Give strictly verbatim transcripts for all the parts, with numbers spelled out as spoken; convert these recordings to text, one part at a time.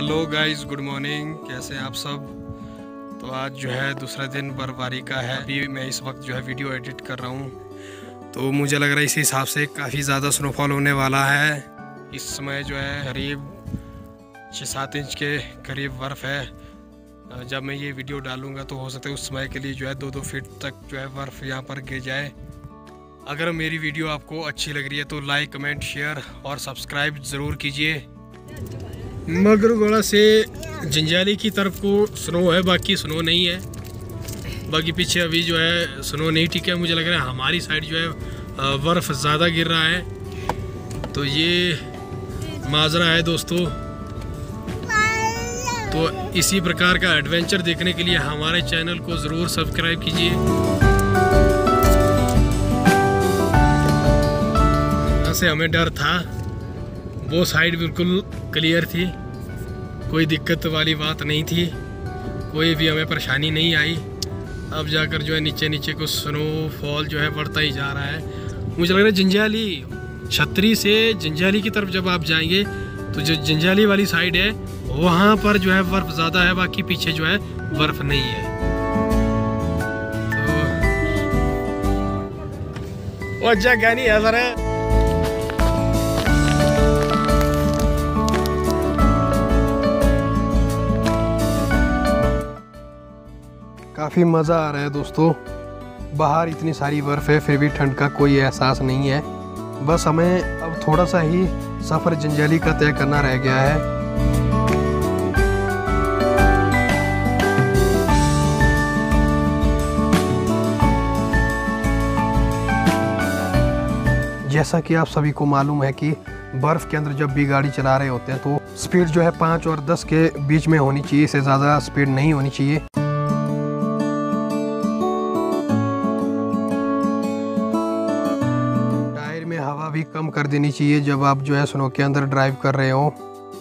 Hello guys, good morning. कैसे हैं आप सब? तो आज जो है दूसरा दिन बर्फबारी का है। अभी मैं इस वक्त जो है वीडियो एडिट कर रहा हूँ, तो मुझे लग रहा है इसी हिसाब से काफ़ी ज़्यादा स्नोफॉल होने वाला है। इस समय जो है करीब छः सात इंच के करीब बर्फ़ है। जब मैं ये वीडियो डालूँगा तो हो सकता है उस समय के लिए जो है दो दो फीट तक जो है बर्फ़ यहाँ पर गिर जाए। अगर मेरी वीडियो आपको अच्छी लग रही है तो लाइक, कमेंट, शेयर और सब्सक्राइब ज़रूर कीजिए। मगरगोड़ा से जंजाली की तरफ को स्नो है, बाकी स्नो नहीं है। बाकी पीछे अभी जो है स्नो नहीं, ठीक है। मुझे लग रहा है हमारी साइड जो है बर्फ़ ज़्यादा गिर रहा है। तो ये माजरा है दोस्तों। तो इसी प्रकार का एडवेंचर देखने के लिए हमारे चैनल को ज़रूर सब्सक्राइब कीजिए। से हमें डर था, वो साइड बिल्कुल क्लियर थी, कोई दिक्कत वाली बात नहीं थी, कोई भी हमें परेशानी नहीं आई। अब जाकर जो है नीचे नीचे कुछ स्नोफॉल जो है बढ़ता ही जा रहा है। मुझे लग रहा है जंजाली, छतरी से जंजाली की तरफ जब आप जाएंगे तो जो जंजाली वाली साइड है वहाँ पर जो है बर्फ़ ज़्यादा है, बाकी पीछे जो है बर्फ़ नहीं है। तो वो जगह नहीं है सर। काफ़ी मज़ा आ रहा है दोस्तों। बाहर इतनी सारी बर्फ़ है फिर भी ठंड का कोई एहसास नहीं है। बस हमें अब थोड़ा सा ही सफ़र जंजाली का तय करना रह गया है। जैसा कि आप सभी को मालूम है कि बर्फ़ के अंदर जब भी गाड़ी चला रहे होते हैं तो स्पीड जो है पाँच और दस के बीच में होनी चाहिए, इससे ज़्यादा स्पीड नहीं होनी चाहिए। हवा भी कम कर देनी चाहिए जब आप जो है स्नो के अंदर ड्राइव कर रहे हो।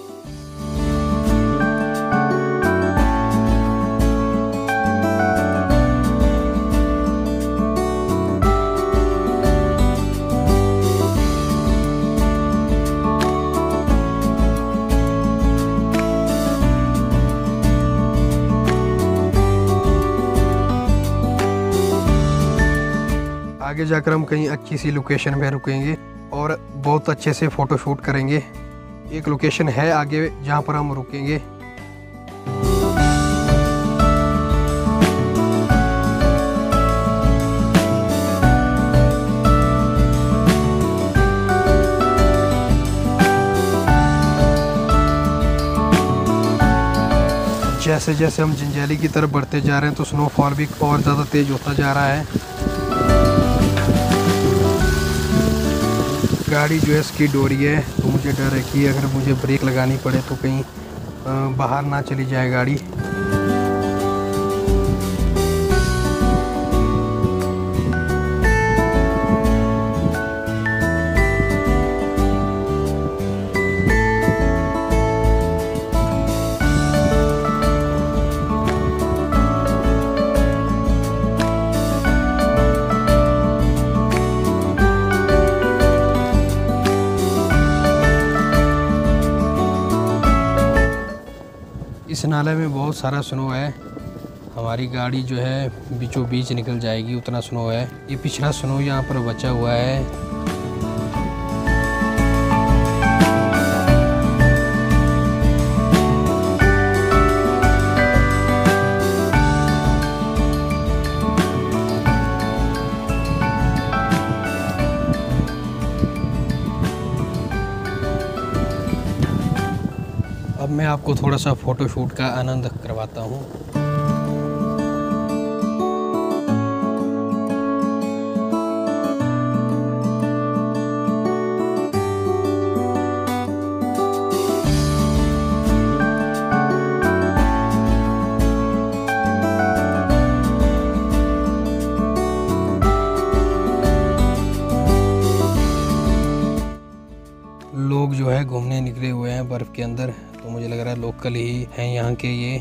आगे जाकर हम कहीं अच्छी सी लोकेशन में रुकेंगे और बहुत अच्छे से फ़ोटो शूट करेंगे। एक लोकेशन है आगे जहाँ पर हम रुकेंगे। जैसे जैसे हम जंजाली की तरफ बढ़ते जा रहे हैं तो स्नोफॉल भी और ज़्यादा तेज़ होता जा रहा है। गाड़ी जो है स्किड हो रही है, तो मुझे डर है कि अगर मुझे ब्रेक लगानी पड़े तो कहीं बाहर ना चली जाए गाड़ी। इस नाले में बहुत सारा स्नो है। हमारी गाड़ी जो है बीचों बीच निकल जाएगी, उतना स्नो है। ये पिछला स्नो यहाँ पर बचा हुआ है। अब मैं आपको थोड़ा सा फ़ोटो शूट का आनंद करवाता हूँ। लोग जो है घूमने निकले हुए हैं बर्फ़ के अंदर, तो मुझे लग रहा है लोकल ही हैं यहाँ के ये।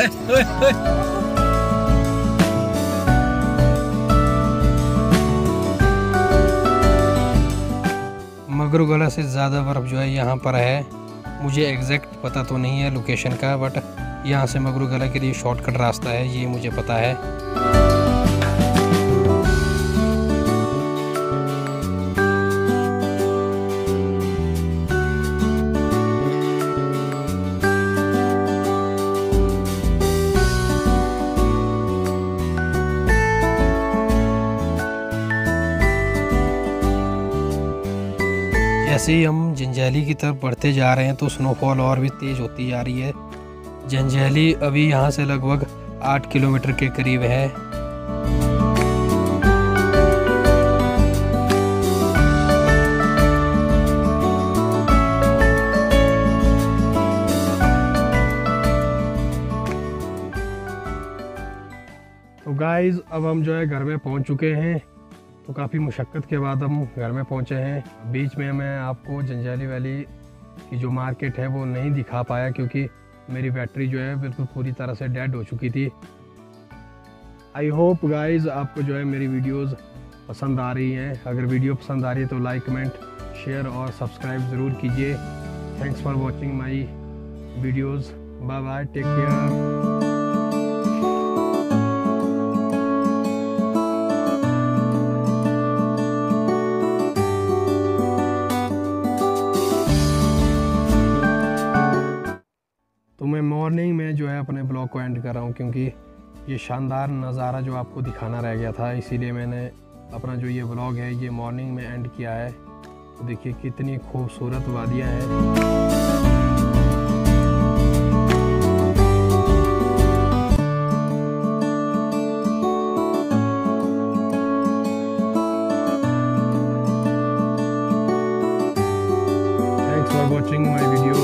मगरूगला से ज़्यादा बर्फ़ जो है यहाँ पर है। मुझे एग्जैक्ट पता तो नहीं है लोकेशन का, बट यहाँ से मगरूगला के लिए शॉर्टकट रास्ता है, ये मुझे पता है। जैसे ही हम जंजैली की तरफ बढ़ते जा रहे हैं तो स्नोफॉल और भी तेज़ होती जा रही है। जंजैली अभी यहाँ से लगभग आठ किलोमीटर के करीब है। तो गाइज़ अब हम जो है घर में पहुँच चुके हैं। तो काफ़ी मुशक्क़त के बाद हम घर में पहुंचे हैं। बीच में मैं आपको जंजैली वैली की जो मार्केट है वो नहीं दिखा पाया क्योंकि मेरी बैटरी जो है बिल्कुल पूरी तरह से डेड हो चुकी थी। आई होप गाइज़ आपको जो है मेरी वीडियोस पसंद आ रही हैं। अगर वीडियो पसंद आ रही है तो लाइक, कमेंट, शेयर और सब्सक्राइब ज़रूर कीजिए। Thanks for watching my videos. Bye bye, take care. तो मैं मॉर्निंग में जो है अपने ब्लॉग को एंड कर रहा हूँ क्योंकि ये शानदार नज़ारा जो आपको दिखाना रह गया था, इसीलिए मैंने अपना जो ये ब्लॉग है ये मॉर्निंग में एंड किया है। तो देखिए कितनी खूबसूरत वादियाँ हैं। Thanks for watching my video.